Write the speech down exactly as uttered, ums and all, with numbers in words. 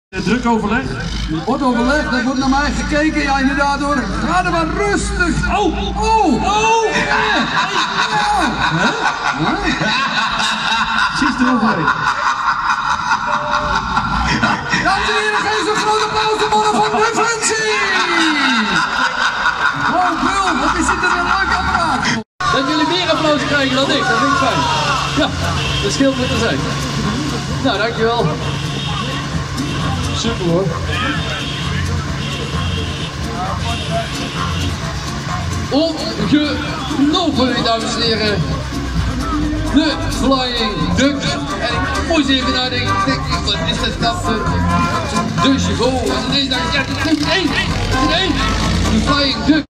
Druk overleg? Er wordt overleg, er wordt naar mij gekeken, ja inderdaad hoor. Ga er maar rustig. Oh! Oh! Oh! Ja! Huh? Precies eroverheen. Dames en heren, geef zo'n groot applaus de mannen van Defensie! Oh Bul, wat is dit een leuk apparaat? Dat jullie meer applaus krijgen dan ik, dat vind ik fijn. Ja, dat scheelt met te zijn. Nou, dankjewel. Super hoor. Ongelooflijk, dames en heren. De Flying Duck. En ik moest even nadenken. Ik denk, wat is dat dat? De Chevaux. En ineens dacht ik, ja, dit is één. Dit is één. De Flying Duck.